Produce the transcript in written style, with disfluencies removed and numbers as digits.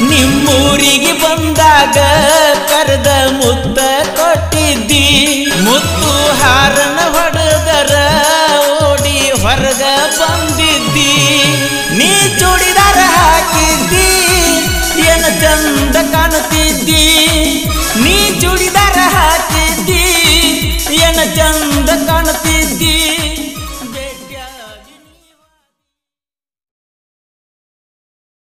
ನಿಮ್ಮೂರಿಗೆ ಬಂದಾಗ ಕರೆದ ಮುತ್ತ ಕೊಟ್ಟಿದ್ದಿ ಮುತ್ತು ಹಾರನ ಹೊಡೆದರ ಓಡಿ ಹೊರಗ ಬಂದಿದ್ದಿ ನೀ ಚೂಡಿದಾರ ಹಾಕಿದ್ದಿ ಏನ ಚಂದ ಕಾಣುತ್ತಿದ್ದಿ ನೀ ಚೂಡಿದಾರ ಹಾಕಿದ್ದಿ ಏನ ಚಂದ ಕಾಣುತ್ತಿದ್ದಿ